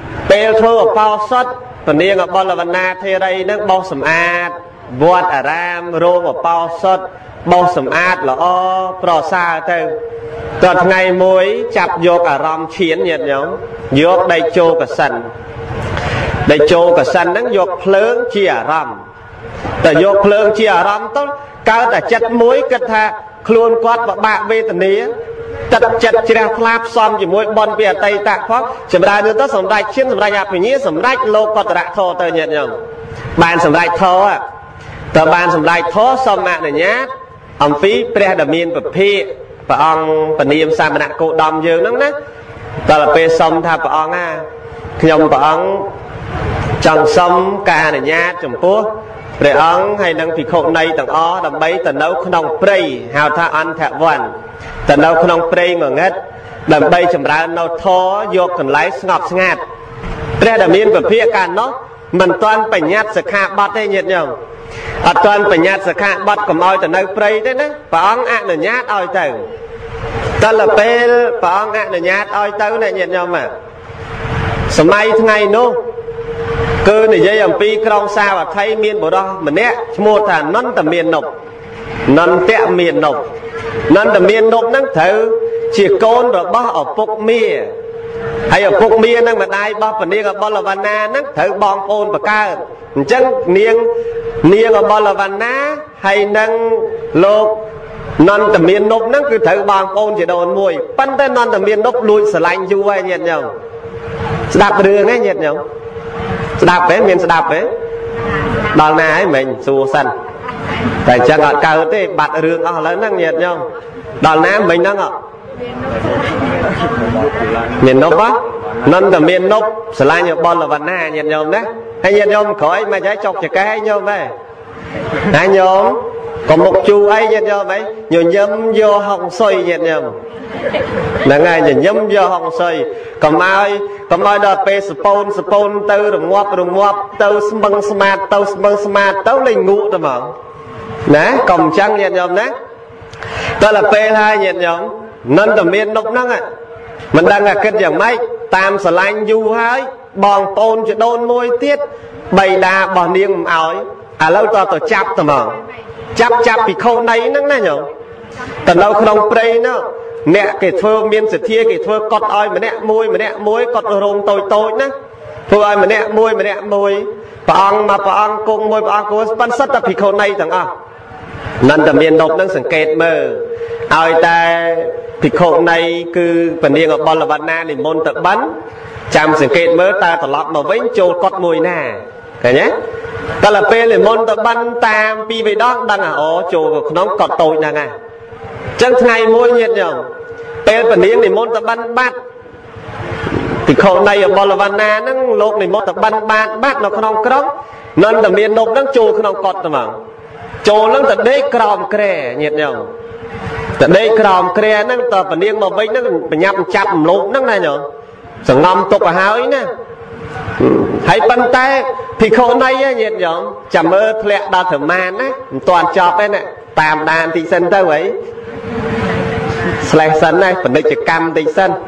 ពេលធ្វើអបោសុតពនាងអបលវណ្ណាធេរីនឹងបោសសម្អាតវត្តអារាមរោងអបោសុតបោសសម្អាតល្អប្រសើរទៅតរថ្ងៃមួយចាប់យកអារម្មណ៍ឈានញាតិញោមយកដៃចូលកសិនដៃចូលកសិនហ្នឹងយកភ្លើងជាអារម្មណ៍តែយកភ្លើងជាអារម្មណ៍ទៅកើតតែចិត្តមួយគិតថាខ្លួនគាត់ពិបាកវេទនាទឹកចិត្តជ្រះថ្លាផ្សំជាមួយបនពីអតីតផងចម្រើនទៅសម្រេចឈានសម្រេចអភិញ្ញាសម្រេចលោកកតរៈធរទៅញាតិញោមបានសម្រេចធរតើបានសម្រេចធរសូមអនុញ្ញាតអំពីព្រះដ៏មានពភាកព្រះអង្គពនាមសាមណគោតមយើងហ្នឹងណាតើពេលសុំថាព្រះអង្គណាខ្ញុំព្រះអង្គចង់សុំការអនុញ្ញាតចំពោះព្រះអង្គហើយនឹងភិក្ខុនីទាំងអស់ដើម្បីទៅនៅក្នុងព្រៃហៅថាអន្តវ័នទៅនៅក្នុងព្រៃងងឹតដើម្បីចម្រើននៅធម៌យកកន្លែងស្ងប់ស្ងាត់ព្រះដែលមានពភាកកាលនោះមិនទាន់បញ្ញត្តិសិក្ខាបទទេញាតិញោមអត់ទាន់បញ្ញត្តិសិក្ខាបទកុំឲ្យទៅនៅព្រៃទេណាព្រះអង្គអនុញ្ញាតឲ្យទៅតែពេលព្រះអង្គអនុញ្ញាតឲ្យទៅណាញាតិញោមសម័យថ្ងៃនោះគឺនិយាយអំពីក្រុងសាវត្ថីមានបុរសម្នាក់ឈ្មោះថានន្តមាននុបនន្តមាននុបនន្តមាននុបហ្នឹងត្រូវជាកូនរបស់ឪពុកមាហើយឪពុកមាហ្នឹងម្ដាយរបស់ពនាងអបលវណ្ណាហ្នឹងត្រូវបងប្អូនបកើតអញ្ចឹងនាងអបលវណ្ណាហើយនឹងលោកនន្តមាននុបហ្នឹងគឺត្រូវបងប្អូនជាដូនមួយប៉ុន្តែនន្តមាននុបលួចស្រឡាញ់យូរហើយញាតិញោមស្ដាប់រឿងហ្នឹងញាតិញោមស្ដាប់ទេមានស្ដាប់ទេដល់ណាហើយមិញសួរសិនតែអញ្ចឹងអត់កើតទេបាត់រឿងអស់ឥឡូវហ្នឹងញាតិញោមដល់ណាមិញហ្នឹងមាននុបនន្តមាននុបស្រឡាញ់អបលវណ្ណាញាតិញោមណាហើយញាតិញោមក្រោយមិនហើយចុកចកែញោមទេណាញោមកុំមុខជូអីញាតិញោមអីញញឹមយកហុងសុយញាតិញោមហ្នឹងហើយញញឹមយកហុងសុយកុំឲ្យដល់ពេលសពូនទៅរងាប់ទៅស្មឹងស្មាតទៅលេងងក់ទៅហ្មងណាកុំអញ្ចឹងញាតិញោមណាដល់ពេលហើយញាតិញោមនន្តមាននុបហ្នឹងមិនដឹងថាគិតយ៉ាងម៉េចតាមស្រឡាញ់យូរហើយបងប្អូនជាដូនមួយទៀតបៃតារបស់នាងមិនឲ្យឥឡូវទៅចាប់ទៅហ្មងចាប់ពីខុសនៃហ្នឹងណាញោមទៅនៅក្នុងព្រៃនោះអ្នកគេធ្វើមានសទ្ធាគេធ្វើកត់ឲ្យម្នាក់មួយកត់រោងតូចណាធ្វើឲ្យម្នាក់មួយព្រះអង្គមកព្រះអង្គគង់មួយព្រះអង្គគង់ប៉ុន្តែសិតតែភិក្ខុនីទាំងអស់នន្តមាននុបនឹងសង្កេតមើលឲ្យតែភិក្ខុនីគឺពនាងអបលវណ្ណានិមន្តទៅបិណ្ឌចាំសង្កេតមើលតើត្រឡប់មកវិញចូលកត់មួយណាឃើញទេតែពេលនិមន្តទៅបិណ្ឌតាមពីរដងដឹងអូចូលក្នុងកត់តូចហ្នឹងហើយចឹងថ្ងៃមួយញាតិញោមពេលពនាងនិមន្តទៅបិណ្ឌបាត់ភិក្ខុនីអបលវណ្ណាហ្នឹងលោកនិមន្តទៅបិណ្ឌបាត់នៅក្នុងក្រុងនន្តមាននុបហ្នឹងចូលក្នុងកត់ទៅហ្មងចូលហ្នឹងទៅដេកក្រោមគ្រែញាតិញោមទៅដេកក្រោមគ្រែហ្នឹងតើពនាងមកវិញហ្នឹងបញ្ញាប់ចាប់រំលោភហ្នឹងណាញោមសងំទុកទៅហើយណាហើយប៉ុន្តែភិក្ខុនីញាតិញោមចាំមើលធ្លាក់ដល់ប្រមាណណាមិនទាន់ចប់ទេណាតាមដានតិចសិនទៅហីស្លេះសិនណាពាណិជ្ជកម្មតិចសិន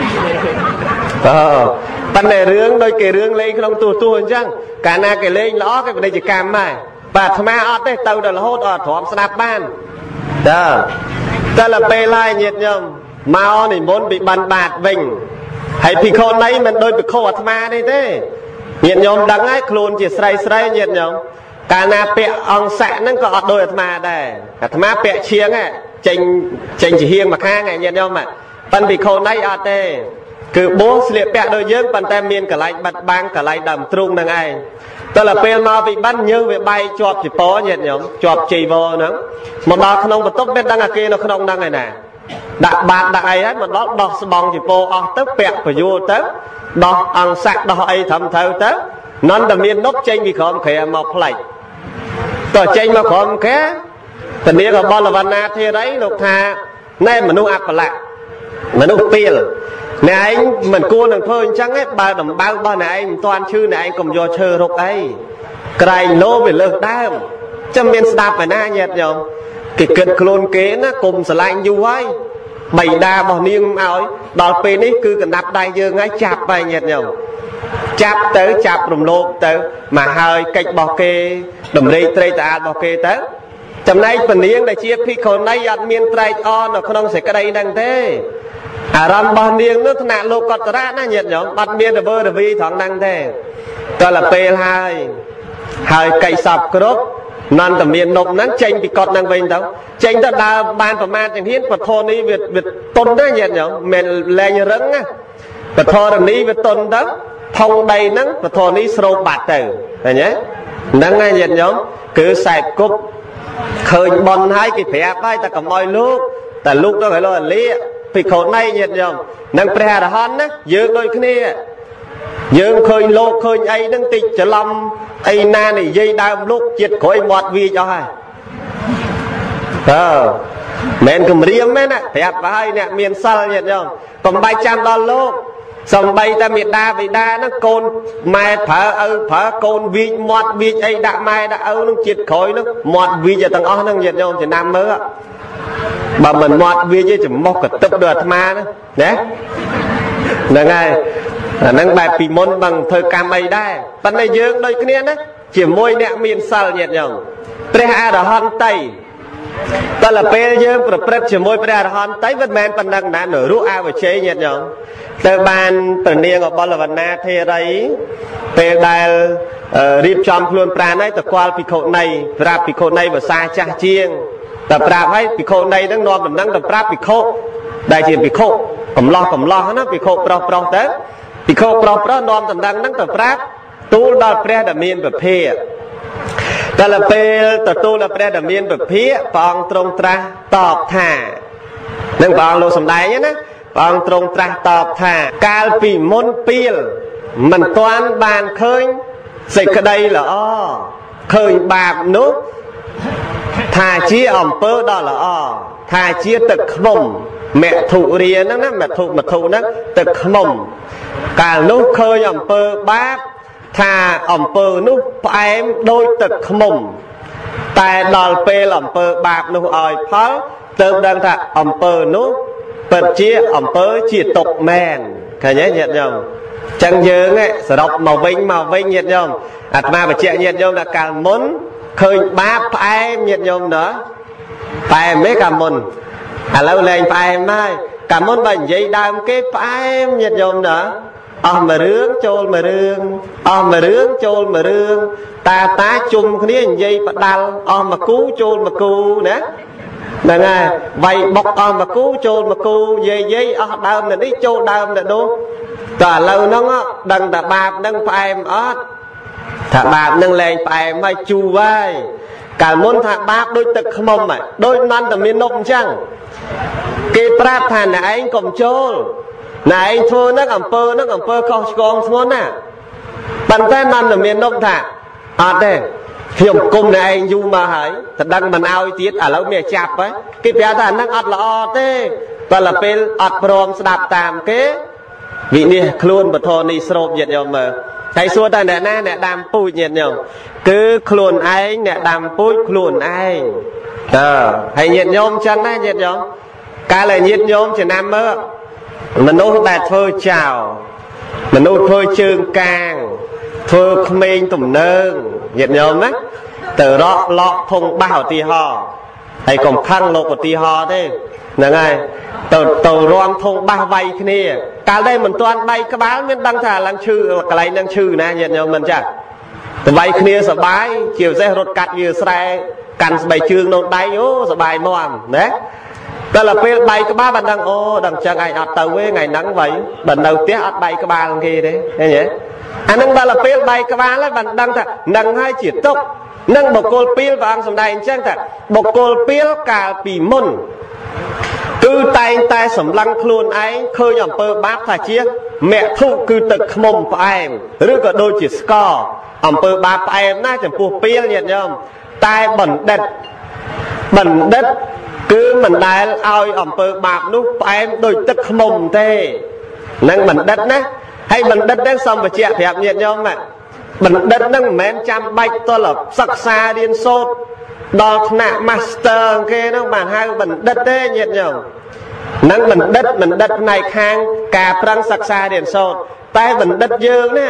ប៉ុន្តែរឿងដូចគេរឿងលេងក្នុងទូអញ្ចឹងកាលណាគេលេងល្អគេពាណិជ្ជកម្មដែរបាទអាត្មាអត់ទេទៅដល់រហូតអត់ទ្រាំស្ដាប់បានតែពេលហើយញាតិញោមមកនិមន្តពីបិណ្ឌបាតវិញហើយភិក្ខុនីមិនដូចភិក្ខុអាត្មានេះទេញាតិញោមដឹងហើយខ្លួនជាស្រីញាតិញោមកាលណាពាក់អង្គស័កហ្នឹងក៏អត់ដូចអាត្មាដែរអាត្មាពាក់ឈៀងចេញជាហៀងមកខាងញាតិញោមប៉ុន្តែភិក្ខុនីអត់ទេគឺបួសស្លៀកពាក់ដូចយើងប៉ុន្តែមានកន្លែងបិទបាំងកន្លែងដើមទ្រូងហ្នឹងឯងតើពេលមកពីបិណ្ឌញើសវាបែកជាប់ជីពញាតិញោមជាប់ជ័យវរហ្នឹងមកដល់ក្នុងបន្ទប់មិនដឹងអាគេនៅក្នុងហ្នឹងឯណាដាក់បាតដាក់អីហើយមកដល់ដោះស្បង់ជីពអស់ទៅពាក់ពយល់ទៅដោះអង្គស័កដោះអីត្រឹមត្រូវទៅនន្តមាននុបចេញពីក្រោមក្រែមកផ្លេចតើចេញមកក្រោមក្រែពនាងអបលវណ្ណាធេរីលោកថាណែមនុស្សអបលៈមនុស្សពីលអ្នកឯងមិនគួរនឹងធ្វើអញ្ចឹងទេបើដំបៅរបស់អ្នកឯងមិនទាន់ឈឺអ្នកឯងកុំយកឈើរុកអីក្រែងលោវាលើសដើមចាំមានស្ដាប់ឯណាញាតិញោមគេគិតខ្លួនគេណាគុំស្រឡាញ់យូរហើយបៃតារបស់នាងឲ្យដល់ពេលនេះគឺកណ្ដាប់ដៃយើងហើយចាប់ហើយញាតិញោមចាប់ទៅចាប់រំលោភទៅមកហើយកិច្ចរបស់គេដំរីត្រីតារបស់គេទៅចំណែកពនាងដែលជាភិក្ខុនីអត់មានត្រេកអរនៅក្នុងសេចក្តីហ្នឹងទេអារម្មណ៍របស់នាងនោះថ្នាក់លោកកតរៈណាញាតិញោមអត់មានរវើរវីត្រង់ហ្នឹងទេតើពេលហើយកិច្ចសពគ្រប់នន្តមាននប់ហ្នឹងចេញពីកត់ហ្នឹងវិញទៅចេញទៅដើរបានប្រមាណជាងហ៊ានពធនេះវាតុនណាញាតិញោមមិនលែងរឹងណាពធរនីវាតុនទៅថងដីហ្នឹងពធនេះស្រូបបាត់ទៅឃើញទេហ្នឹងហើយញាតិញោមគឺខ្សែគប់ឃើញបនហើយគេប្រាប់ហើយតែកុំឲ្យលោកតែលោកទៅឲ្យលោកអលិភិក្ខុនីញាតិញោមនឹងព្រះអរហន្តណាយើងដូចគ្នាយើងឃើញលោកឃើញអីហ្នឹងតិចច្រឡំអីណានិយាយដើមលោកជាតិក្រោយមាត់វាចអស់ហើយមិនគំរាមទេណាប្រាប់ទៅហើយអ្នកមានសិលញាតិញោមកុំបាច់ចាំដល់លោកសំបីតែមេដាបិតាហ្នឹងកូនម៉ែប្រើឪប្រើកូនវីចមាត់វីចអីដាក់ម៉ែដាក់ឪហ្នឹងជាតិក្រោយហ្នឹងមាត់វីចទាំងអស់ហ្នឹងញាតិញោមចំណាំមើលបើមិនមាត់វីចទេច្រមុះកទឹកដូចអាត្មាណាហ្នឹងហើយអាហ្នឹងបែបពីមុនbằngធ្វើកម្មអីដែរប៉ុន្តែយើងដូចគ្នាណាជាមួយអ្នកមានសិលញាតិញោមព្រះអរហន្តីតែលពេលយើងប្រព្រឹត្តជាមួយព្រះអរហន្តីមិនមែនប៉ុណ្ណឹងណានរស់អវជ័យញាតិញោមទៅបានព្រះនាងអបលវណ្ណាធេរីពេលដែលរៀបចំខ្លួនប្រាណហើយទៅគាល់ភិក្ខុនីប្រាប់ភិក្ខុនីភាសាចាស់ជាងតែប្រាប់ឲ្យភិក្ខុនីហ្នឹងនាំដំណឹងទៅប្រាប់ភិក្ខុដែលជាភិក្ខុកំឡោះណាភិក្ខុប្រុសទៅភិក្ខុប្រុសនាំដំណឹងហ្នឹងទៅប្រាប់ទូលដល់ព្រះដែលមានពភាកតែលពេលទទួលដល់ព្រះដែលមានពភាកព្រះអង្គទ្រង់ត្រាស់តបថានឹងព្រះអង្គលោកសម្ដែងណាព្រះអង្គទ្រង់ត្រាស់តបថាកាលពីមុនពីលមិនទាន់បានឃើញសេចក្តីល្អឃើញបាបនោះថាជាអំពើដ៏ល្អថាជាទឹកខ្មុំមធុរាហ្នឹងណាមធុហ្នឹងទឹកខ្មុំកាលនោះឃើញអំពើបាបថាអំពើនោះផ្អែមដូចទឹកខ្មុំតែដល់ពេលអំពើបាបនោះឲ្យផលទើបដឹងថាអំពើនោះពិតជាអំពើជាទុកមែនឃើញទេញាតិញោមចឹងយើងសរុបមកវិញញាតិញោមអាត្មាបញ្ជាក់ញាតិញោមថាកាលមុនឃើញបាបផ្អែមញាតិញោមណាផ្អែមទេកាលមុនឥឡូវលែងផ្អែមហើយកាលមុនបើនិយាយដើមគេផ្អែមញាតិញោមណាអស់មួយរឿងចូលមួយរឿងអស់មួយរឿងចូលមួយរឿងតាជុំគ្នានិយាយបដាល់អស់មួយគូចូលមួយគូណាហ្នឹងហើយវាយបុកអស់មួយគូចូលមួយគូយាយអស់ដើមនៅនេះចូលដើមនៅនោះតែឥឡូវហ្នឹងដឹងតែបាបហ្នឹងផ្អែមអត់ថាបាបហ្នឹងលែងផ្អែមហើយជូរហើយកាលមុនថាបាបដូចទឹកខ្មុំហើយដូចនន្តមាននប់អញ្ចឹងគេប្រាប់ថាអ្នកឯងកុំចូលណែឯងធ្វើហ្នឹងអំពើខុសឆ្គងធ្ងន់ណាប៉ុន្តែនន្តមាននប់ថាអត់ទេខ្ញុំគុំអ្នកឯងយូរមកហើយតែដឹងមិនឲ្យទៀតឥឡូវមានចាប់ហើយគេប្រាប់ថាហ្នឹងអត់ល្អទេតែដល់ពេលអត់ព្រមស្ដាប់តាមគេវិនិច្ឆ័យខ្លួនបធរនេះស្រូបញាតិញោមមើលហើយសួរតើអ្នកណាអ្នកដាំពូជញាតិញោមគឺខ្លួនឯងអ្នកដាំពូជខ្លួនឯងហើយញាតិញោមចឹងណាញាតិញោមកាលញាតិញោមចំណាំមើលមនុស្សដែលធ្វើចោលមនុស្សធ្វើជើងកាងធ្វើក្មេងទំនើងញាតិញោមណាទៅរកឡក់ធុងបាសឧទាហរណ៍ហើយកុំខឹងលោកឧទាហរណ៍ទេហ្នឹងហើយទៅរំធុងបាសវាយគ្នាកាលដែលមិនទាន់ដៃក្បាលមានដឹងថាឡើងឈឺកន្លែងហ្នឹងឈឺណាញាតិញោមមិនចាទៅវាយគ្នាសបាយជាពិសេសរត់កាត់វាស្រែកាន់ស្បែកជើងនៅដៃអូសបាយមាំណាតែដល់ពេលដៃក្បាលបានដឹងអូដឹងចឹងឯងអត់ទៅទេថ្ងៃហ្នឹងវៃបើនៅផ្ទះអត់ដៃក្បាលគេទេឃើញទេអាហ្នឹងដល់ពេលដៃក្បាលហើយបានដឹងថានឹងហើយជាទុកនឹងបុគ្គលពីលព្រះអង្គសម្ដែងអញ្ចឹងថាបុគ្គលពីលកាលពីមុនគឺតែងតែសម្លឹងខ្លួនឯងឃើញអំពើបាបថាជាមធុគឺទឹកខ្មុំផ្អែមឬក៏ដូចជាស្ករអំពើបាបផ្អែមណាស់ចំពោះពីលញាតិញោមតែបណ្ឌិតគឺមិនដែលឲ្យអំពើបាបនោះផ្អែមដូចទឹកខ្មុំទេនឹងបណ្ឌិតណាហើយបណ្ឌិតហ្នឹងសំបញ្ជាក់ប្រាប់ញាតិញោមបណ្ឌិតហ្នឹងមិនមែនចាំបាច់តលសិក្សារៀនសូត្រដល់ថ្នាក់ Master គេហ្នឹងបានហៅបណ្ឌិតទេញាតិញោមនឹងបណ្ឌិតផ្នែកខាងការប្រឹងសិក្សារៀនសូត្រតែបណ្ឌិតយើងណា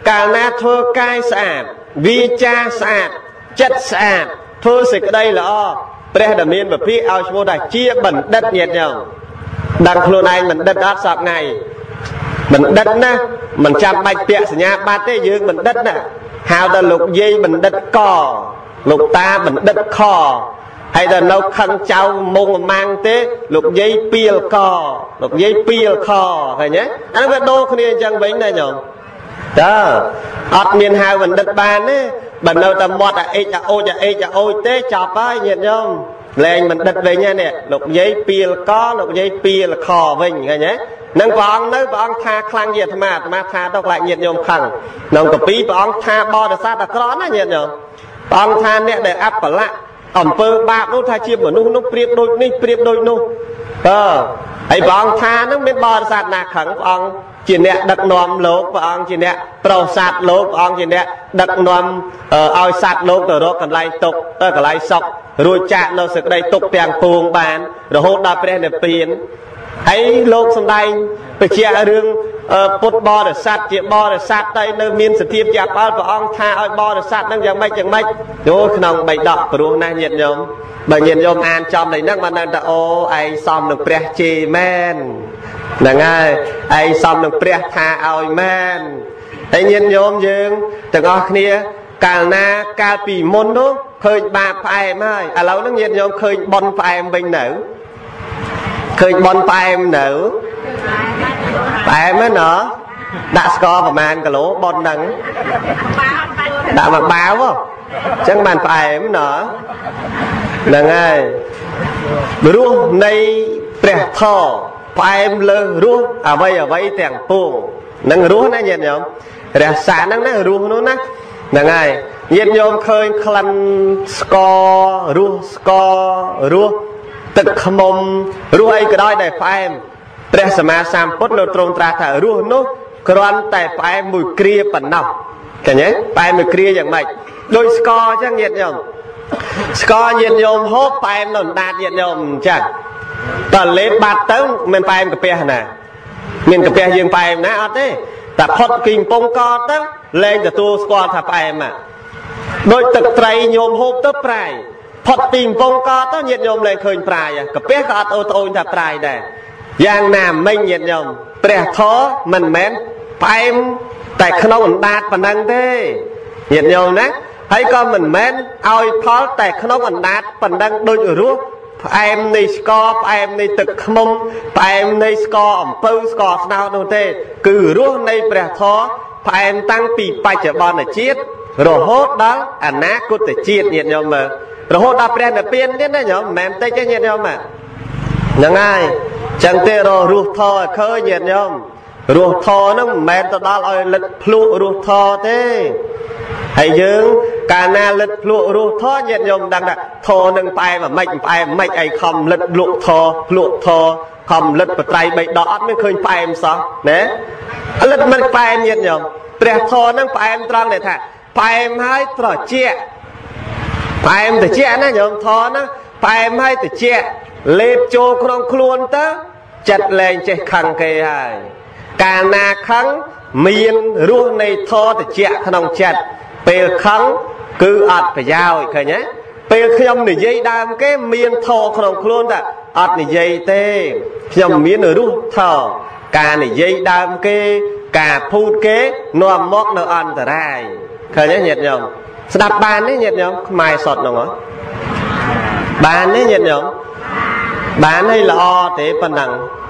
កាលណាធ្វើកាយស្អាតវាចាស្អាតចិត្តស្អាតធ្វើសេចក្តីល្អព្រះដែលមានពភាកឲ្យឈ្មោះថាជាបណ្ឌិតញាតិញោមដឹងខ្លួនឯងបណ្ឌិតអត់សពថ្ងៃបណ្ឌិតណាមិនចាំបាច់ពាក្យសញ្ញាបត្រទេយើងបណ្ឌិតណាហៅថាលោកយាយបណ្ឌិតកលោកតាបណ្ឌិតខហើយដល់នៅខឹងចៅមុងម៉ាំងទេលោកយាយពីលកលោកយាយពីលខឃើញទេអានោះវាដូរគ្នាអញ្ចឹងវិញណាញោមតើអត់មានហៅបណ្ឌិតបានទេបើនៅតែមាត់អាអេចអាអូចអាអេចអាអូចទេចប់ហើយញាតិញោមលែងបណ្ឌិតវិញហ្នឹងលោកយាយពីលកលោកយាយពីលខវិញឃើញទេនឹងព្រះអង្គនៅព្រះអង្គថាខ្លាំងជាអាត្មាថាទៅខ្លាចញាតិញោមខឹងក្នុងកពីព្រះអង្គថាបរិស័ទអាក្រក់ណាញាតិញោមព្រះអង្គថាអ្នកដែលអបលៈអំពើបាបនោះថាជាមនុស្សនោះប្រៀបដូចនេះប្រៀបដូចនោះហើយព្រះអង្គថានឹងមានបរិស័ទណាខឹងព្រះអង្គជាអ្នកដឹកនាំលោកព្រះអង្គជាអ្នកប្រោសសត្វលោកព្រះអង្គជាអ្នកដឹកនាំឲ្យសត្វលោកទៅរកកន្លែងទុកទៅកន្លែងសុខរួចចាក់នៅសេចក្តីទុកទាំងពួងបានរហូតដល់ព្រះនិព្វានហើយលោកសំដែងបញ្ជាក់រឿងពុទ្ធបរិស័ទជាបរិស័ទតែនៅមានសភាពជាបាល់ព្រះអង្គថាឲ្យបរិស័ទនឹងយ៉ាងម៉េចចូលក្នុងបៃដកព្រោះណាញាតិញោមបើញាតិញោមអានចំនៃហ្នឹងបានថាអូឯងសមនឹងព្រះជេរមែនហ្នឹងហើយឯងសមនឹងព្រះថាឲ្យមែនហើយញាតិញោមយើងទាំងអស់គ្នាកាលណាកាលពីមុននោះឃើញបាបផ្អែមហើយឥឡូវហ្នឹងញាតិញោមឃើញបន់ផ្អែមវិញនៅឃើញបន់ផ្អែមនៅផ្អែមហ្នឹងណ៎ដាក់ស្ករប្រហែលគីឡូបន់ហ្នឹងដាក់មកបាវអញ្ចឹងបានផ្អែមណ៎ហ្នឹងហើយរសនៃព្រះធម៌ផ្អែមលើរសអ្វីអ្វីទាំងពួងនឹងរសណាញាតិញោមរសសាហ្នឹងណារសនោះណាហ្នឹងហើយញាតិញោមឃើញក្លិនស្កររសស្កររសទឹកខ្មុំរសអីក៏ដោយដែលផ្អែមព្រះសម្មាសម្ពុទ្ធនៅទ្រង់ត្រាស់ថារសនោះគ្រាន់តែផ្អែមមួយគ្រាប៉ុណ្ណោះឃើញទេផ្អែមមួយគ្រាយ៉ាងម៉េចដូចស្ករអញ្ចឹងញាតិញោមស្ករញាតិញោមហូបផ្អែមនៅដាតញាតិញោមអញ្ចឹងតើលេបបាត់ទៅមិនផ្អែមកាពះណាមានកាពះយើងផ្អែមណាអត់ទេតែផុតពីកំពង់កទៅលែងទទួលស្គាល់ថាផ្អែមដូចទឹកត្រីញោមហូបទៅប្រៃផុតពីកំពង់កទៅញាតិញោមលែងឃើញប្រៃកាពះក៏អត់អូនថាប្រៃដែរយ៉ាងណាមិញញាតិញោមព្រះធម៌មិនមែនផ្អែមតែក្នុងអណ្ដាតប៉ុណ្ណឹងទេញាតិញោមណាហើយក៏មិនមែនឲ្យផលតែក្នុងអណ្ដាតប៉ុណ្ណឹងដូចរសផ្អែមនៃស្ករផ្អែមនៃទឹកខ្មុំផ្អែមនៃស្ករអំពៅស្ករស្នោតនោះទេគឺរសនៃព្រះធម៌ផ្អែមតាំងពីបច្ចុប្បន្នជាតិរហូតដល់អនាគតជាតិញាតិញោមមើលរហូតដល់ព្រះនិព្វានទៀតណាញោមមិនមែនតិចទេញាតិញោមហ្នឹងហើយចឹងទេរសធម៌ឃើញញាតិញោមរសធម៌ហ្នឹងមិនមែនទៅដល់ឲ្យលិតភ្លក់រសធម៌ទេហើយយើងកាលណាលិតភ្លក់រសធម៌ញាតិញោមដឹងថាធម៌នឹងផ្អែមមិនផ្អែមមិនអីខំលិតលក់ធម៌ភ្លក់ធម៌ខំលិតបត្រៃបីដកអត់មានឃើញផ្អែមសោះណាលិតមិនផ្អែមញាតិញោមព្រះធម៌នឹងផ្អែមត្រង់ដែលថាផ្អែមហើយត្រជាក់ផ្អែមត្រជាក់ណាញោមធម៌ណាផ្អែមហើយត្រជាក់លេបចូលក្នុងខ្លួនទៅចិត្តលែងចេះខឹងគេហើយកាលណាខឹងមានរសនៃធម៌ត្រជាក់ក្នុងចិត្តពេលខឹងគឺអត់ប្រយោជន៍ឃើញទេពេលខ្ញុំនិយាយដើមគេមានធម៌ក្នុងខ្លួនតែអត់និយាយទេខ្ញុំមានរសធម៌ការនិយាយដើមគេការភូតគេនាំមកនៅអន្តរាយឃើញទេញាតិញោមស្ដាប់បានទេញាតិញោមខ្មែរសតហ្នឹងហ៎បានទេញាតិញោមបានហើយល្អទេប៉ុណ្ណឹង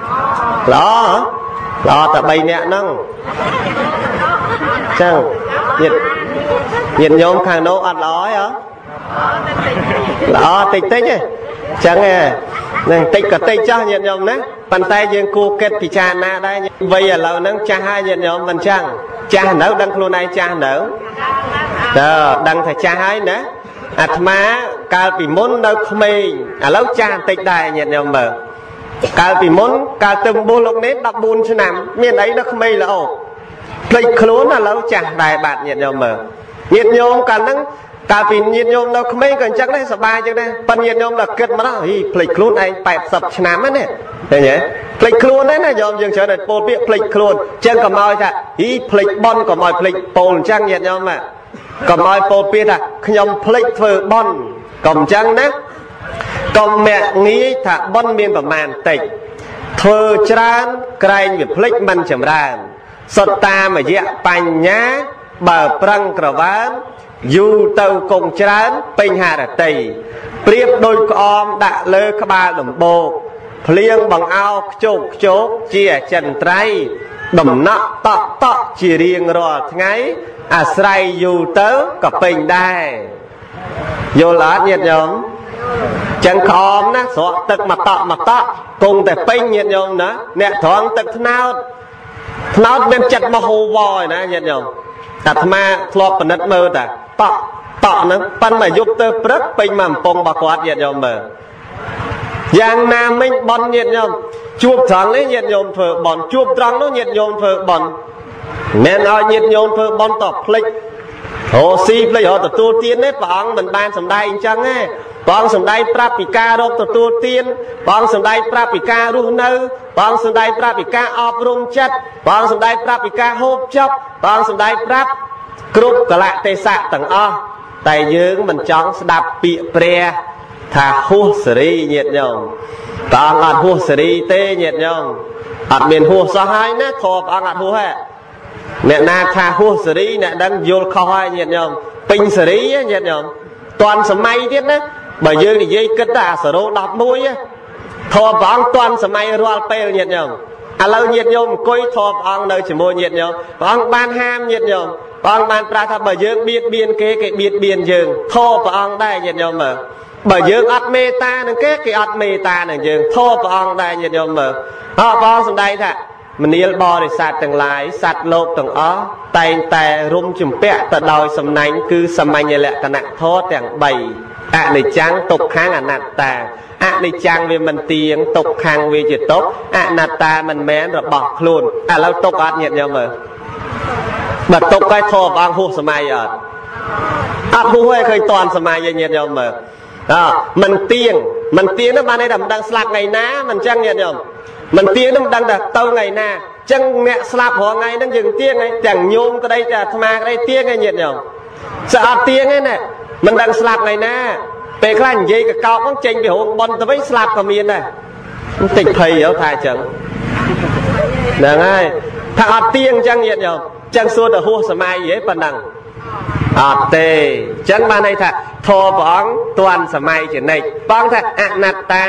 ល្អតែ3នាក់ហ្នឹងចឹងញាតិញោមខាងនោះអត់ល្អទេហ៎ល្អតិចទេចឹងហ្នឹងតិចក៏តិចចាស់ញាតិញោមណាប៉ុន្តែយើងគួរគិតពិចារណាដែរវ័យឥឡូវហ្នឹងចាស់ហើយញាតិញោមមិនចឹងចាស់នៅដឹងខ្លួនឯងចាស់នៅដឹងថាចាស់ហើយណាអាត្មាកាលពីមុននៅក្មេងឥឡូវចាស់បន្តិចដែរញាតិញោមមើលកាលពីមុនកាលទៅបុះលោកនេះ14ឆ្នាំមានអីដល់ក្មេងល្អភ្លេចខ្លួនឥឡូវចាស់ដែរបាទញាតិញោមមើលញាតិញោមកាលហ្នឹង cả vì nhiệt nhôm đâu không mấy còn chắc đấy sợ bài chứ đây phần nhiệt nhôm là kết mà đó hi plei khuôn anh 80 năm ấy nè thấy nhỉ plei khuôn đấy này nhôm dừng chờ đợi pol biết plei khuôn chân cầm mỏi thà hi plei bon cầm mỏi plei pol trăng nhiệt nhôm mà cầm mỏi pol biết à nhôm plei thơ bon cầm trăng đấy cầm mẹ nghĩ thà bon miênประมาณ tịch thơ trán cày việc pleiมันchậm ra sốt ta mà dẹ bành nhá bờ prăng cờ ván dù tàu cùng trán bình hà đã tì priếp đôi con đã lơ các ba đồng bộ liêng bằng ao chốt chốt chia chân trái đầm nọ tọ tọ chỉ riêng rồi ngay à say dù tớ cả bình đai vô lá nhiệt nhóm chân khom ná sọ tật mà tọ cùngតែពេញញាតិញោមណាអ្នកត្រង់ទឹកថ្នោតមានចិត្តមកហូវយណាញាតិញោមអាត្មាធ្លាប់ពិនិត្យមើលតាតក់ហ្នឹងប៉ិនមកយប់ទៅព្រឹកពេញមកកំពង់របស់គាត់ញាតិញោមមើលយ៉ាងណាមិញបនញាតិញោមជួបត្រង់នេះញាតិញោមធ្វើបនជួបត្រង់នោះញាតិញោមធ្វើបនមិនឲ្យញាតិញោមធ្វើបនតភ្លេចโหស៊ីភ្លេចរត់ទទួលទានទេព្រះអង្គមិនបានសម្ដែងអញ្ចឹងទេព្រះអង្គសម្ដែងប្រាប់ពីការរកទទួលទានព្រះអង្គសម្ដែងប្រាប់ពីការរស់នៅព្រះអង្គសម្ដែងប្រាប់ពីការអប់រំចិត្តព្រះអង្គសម្ដែងប្រាប់ពីការហូបចុកព្រះអង្គសម្ដែងប្រាប់គ្រប់កលៈទេសៈទាំងអស់តែយើងមិនចង់ស្ដាប់ពាក្យព្រះថាហួសសេរីញាតិញោមព្រះអង្គអត់ហួសសេរីទេញាតិញោមអត់មានហួសសោះហើយណាធម៌ព្រះអង្គអត់ហួសទេអ្នកណាថាហួសសេរីអ្នកដឹងយល់ខុសហើយញាតិញោមពេញសេរីញាតិញោមតាន់សម័យទៀតណាបើយើងនិយាយគិតតែអាសរោ11ធម៌ព្រះអង្គតាន់សម័យរាល់ពេលញាតិញោមឥឡូវញាតិញោមអង្គុយធម៌ព្រះអង្គនៅជាមួយញាតិញោមព្រះអង្គបានហាមញាតិញោមព្រះអង្គបានប្រាប់ថាបើយើងបៀតបៀនគេបៀតបៀនយើងធម៌ព្រះអង្គដែរញាតិញោមមើលបើយើងអត់មេត្តានឹងគេអត់មេត្តានឹងយើងធម៌ព្រះអង្គដែរញាតិញោមមើលព្រះអង្គសម្ដែងថាមនាលបរិស័ទទាំងឡាយសត្វលោកទាំងអស់តែងតែរុំជំពាក់ទៅដោយសំណាញ់គឺសមញ្ញលក្ខណៈធម៌ទាំង3អនិច្ចំទុក្ខំអនត្តាអនិច្ចំវាមិនទៀងទុក្ខំវាជាទុក្ខអនត្តាមិនមែនរបស់ខ្លួនឥឡូវទុក្ខអត់ញាតិញោមមើលបើទុក្ខឲ្យធម៌ព្រះអង្គហួសសម័យអត់ហួសឲ្យឃើញតាន់សម័យឲ្យញាតិញោមមើលមិនទៀងនោះបានន័យថាមិនដឹងស្លាប់ថ្ងៃណាមិនចឹងញាតិញោមមិនទៀងនោះមិនដឹងថាទៅថ្ងៃណាចឹងអ្នកស្លាប់រាល់ថ្ងៃហ្នឹងយើងទៀងហើយទាំងញោមក្តីតែអាត្មាក្តីទៀងហើយញាតិញោមស្អត់ទៀងទេណាមិនដឹងស្លាប់ថ្ងៃណាពេលខ្លះនិយាយកកោបហ្នឹងចេញពីរោងប៉ុនទៅវិញស្លាប់ក៏មានដែរតិចភ័យថាអញ្ចឹងហ្នឹងហើយថាអត់ទៀងអញ្ចឹងញាតិញោមចឹងសួរទៅហួសសម័យហីប៉ុណ្ណឹងអត់ទេអញ្ចឹងបានន័យថាធម៌ព្រះអង្គទាន់សម័យជានិច្ចព្រះអង្គថាអនត្តា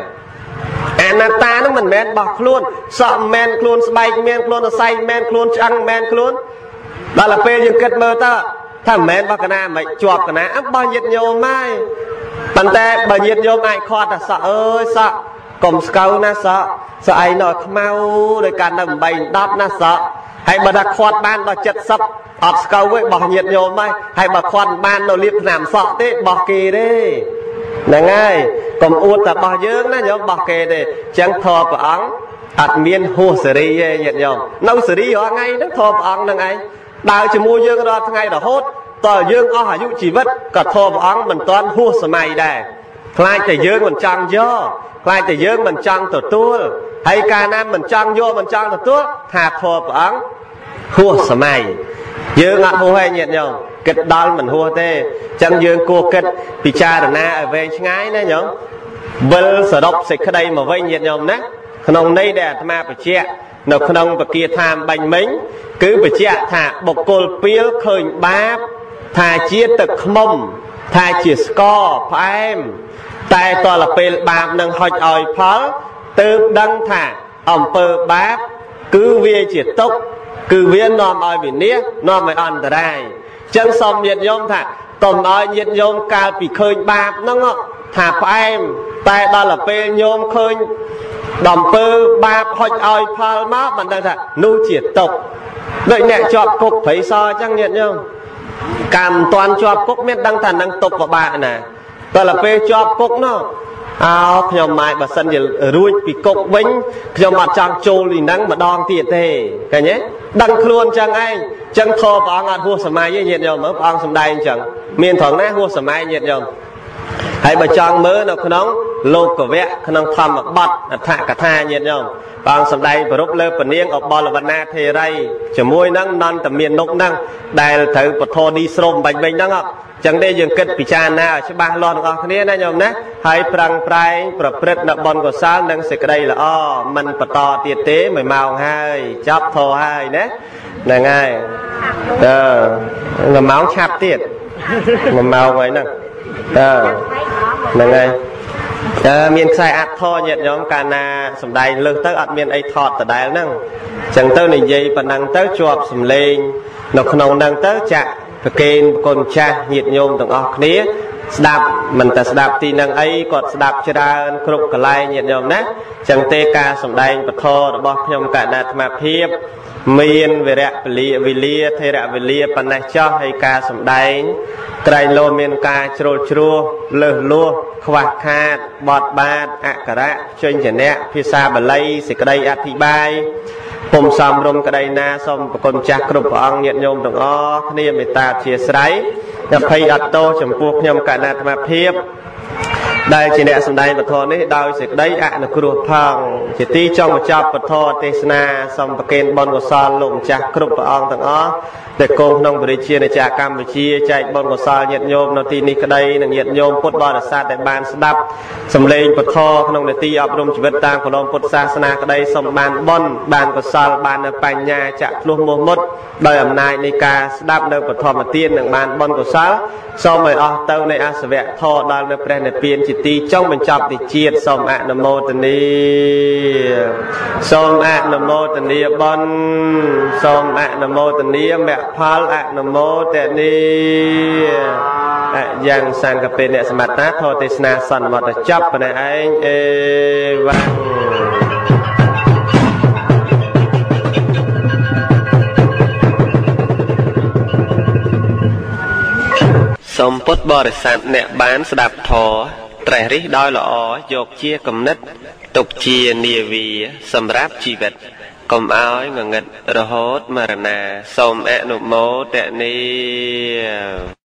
ហ្នឹងមិនមែនបោះខ្លួនសក់មិនមែនខ្លួនស្បែកមិនមែនខ្លួនសរសៃមិនមែនខ្លួនឆ្អឹងមិនមែនខ្លួនដល់ទៅពេលយើងគិតមើលទៅថាមិនមែនរបស់កណាមិនជាប់កណារបស់ញាតិញោមហើយប៉ុន្តែបើញាតិញោមអាចខាត់ថាសក់អើយសក់កុំស្កៅណាសក់ស្អីនៅខ្មៅដោយកាន់នៅ8 10ណាសក់ហើយបើថាខាត់បានដល់70អត់ស្កៅវិញរបស់ញាតិញោមហើយបើខាត់បាននៅលៀបថ្នាំសក់ទេរបស់គេទេហ្នឹងហើយកុំអួតតែរបស់យើងណាញោមរបស់គេទេអញ្ចឹងធម៌ព្រះអង្គអត់មានហួសសេរីទេញាតិញោមនៅសេរីរាល់ថ្ងៃហ្នឹងធម៌ព្រះអង្គហ្នឹងឯងដើរជាមួយយើងរាល់ថ្ងៃរហូតតើយើងអស់អាយុជីវិតក៏ធម៌ព្រះអង្គមិនទាន់ហួសសម័យដែរខ្លាចតែយើងមិនចង់យកខ្លាចតែយើងមិនចង់ទទួលហើយកាលណាមិនចង់យកមិនចង់ទទួលថាធម៌ព្រះអង្គហួសសម័យយើងអត់ហួសទេញាតិញោមគិតដល់មិនហួសទេអញ្ចឹងយើងគួរគិតពិចារណាឲ្យវែងឆ្ងាយណាញោមវិលសរុបសេចក្តីមកវិញញាតិញោមណាក្នុងន័យដែលអាត្មាបញ្ជាក់នៅក្នុងបកាថាមបាញ់មិញគឺបញ្ជាក់ថាបុគ្គលពៀលឃើញបាបថាជាទឹកខ្មុំថាជាស្ករផ្អែមតែតលពេលបាបនឹងហុចឲ្យផលទើបដឹងថាអំពើបាបគឺវាជាទុក្ខគឺវានាំឲ្យវិនាសនាំឲ្យអន្តរាយចឹងសូមញាតិញោមថាកុំឲ្យញាតិញោមកាលពីឃើញបាបហ្នឹងថាផ្អែមតែដល់ពេលញោមឃើញដំពើបាបហុចឲ្យផលមកមិនដឹងថានោះជាទុក្ខដូចអ្នកជាប់គុកព្រៃសរចឹងញាតិញោមកាលមិនតាន់ជាប់គុកមានដឹងថានឹងទុក្ខពិបាកណាដល់ពេលជាប់គុកនោះខ្ញុំម៉ែបើសិនជារួចពីគុកវិញខ្ញុំអត់ចង់ចូលពីហ្នឹងម្ដងទៀតទេឃើញទេដឹងខ្លួនចឹងឯងចឹងធម៌ព្រះអង្គអត់ហួសសម័យទេញាតិញោមមើលព្រះអង្គសម្ដែងចឹងមានត្រង់ណាហួសសម័យញាតិញោមហើយបើចង់មើលនៅក្នុងលោកវៈក្នុងធម្មបទអដ្ឋកថាញាតិញោមព្រះអង្គសម្ដែងប្រពលើពនាងអបលវណ្ណាធេរីជាមួយនឹងនន្តមាននុកហ្នឹងដែលត្រូវពធនីស្រោមបាញ់វិញហ្នឹងចឹងទេយើងគិតពិចារណាឲ្យច្បាស់លាស់ទាំងអស់គ្នាណាញោមណាហើយប្រឹងប្រែងប្រព្រឹត្តនៅបុណ្យកុសលនិងសេចក្តីល្អមិនបន្តទៀតទេ1ម៉ោងហើយចប់ធរហើយណាហ្នឹងហើយ1ម៉ោងឆាប់ទៀត1ម៉ោងហើយហ្នឹងហ្នឹងហើយមានខ្សែអត្ថញាតិញោមកាលណាសំដែងលើសទៅអត់មានអីថតដដែលហ្នឹងចឹងទៅនិយាយប៉ុណ្ណឹងទៅជាប់សំឡេងនៅក្នុងហ្នឹងទៅចាក់ប្រគេនគុណចាស់ញាតិញោមទាំងអស់គ្នាស្ដាប់មិនតែស្ដាប់ទីនឹងអីគាត់ស្ដាប់ច្រើនគ្រប់កន្លែងញាតិញោមណាចឹងទេការសំដែងពធរបស់ខ្ញុំកណ្ដាអាត្មាភាពមានវិរៈវេលាធេរៈវេលាប៉ុណ្ណេះចោះហើយការសំដែងក្រែងលោមានការជ្រុលជ្រួសលើសលោះខ្វះខាតបត់បាតអក្ខរៈចេញចនៈភាសាបាលីសេចក្តីអធិប្បាយពុំសំរុំក្តីណាសូមប្រគុណចាស់គ្រប់ព្រះអង្គញាតិញោមទាំងអស់គ្នាមេត្តាអធ្យាស្រ័យអភ័យអត់ទោសចំពោះខ្ញុំកណ្ដាអាត្មាភាពដែលជាអ្នកសម្ដែងពធនេះដោយសេចក្តីអនុគ្រោះផងជាទីចុងបញ្ចប់ពធទេសនាសូមប្រគេនបុណ្យកុសលលោកម្ចាស់គ្រប់ព្រះអង្គទាំងអស់ដែលគង់ក្នុងបរិជាណាចក្រកម្ពុជាចែកបុណ្យកុសលញាតិញោមនៅទីនេះក្តីនិងញាតិញោមពុទ្ធបរិស័ទដែលបានស្ដាប់សម្លេងពធក្នុងនេតិអប់រំជីវិតតាមគោលពុទ្ធសាសនាក្តីសូមបានបុណ្យបានកុសលបាននៅបញ្ញាចាក់ធ្លុះមោះមុតដោយអំណាចនៃការស្ដាប់នៅពធមទាននិងបានបុណ្យកុសលសូមឲ្យអស់ទៅនៃអសវៈធម៌ដល់នៅព្រះនិព្វានជាទីចុងបញ្ចប់ទីជាតិសូមអនុមោទនាសូមអនុមោទនាបុណ្យសូមអនុមោទនាមគ្គផលអនុមោទនាយ៉ាងសង្ឃពេអ្នកសមត្ថធម៌ទេសនាសន្មតចប់ប៉ុណ្ណេះឯងអេវ៉ាំសូមពុទ្ធបរិស័ទអ្នកបានស្ដាប់ធម៌ត្រេះរិះដោយល្អយកជាគំនិតទុកជានាវាសម្រាប់ជីវិតកុំឲ្យងងឹតរហូតមរណាសូមអនុមោទនា